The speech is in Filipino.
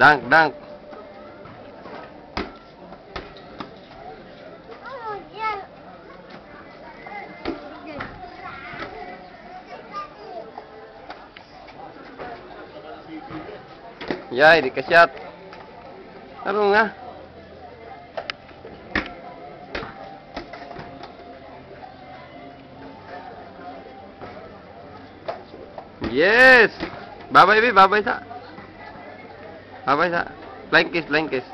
Dunk, dunk. Yay, di ka-shot. Ano nga? Yes! Babay, babay sa. Babay sa. Flying kiss, flying kiss.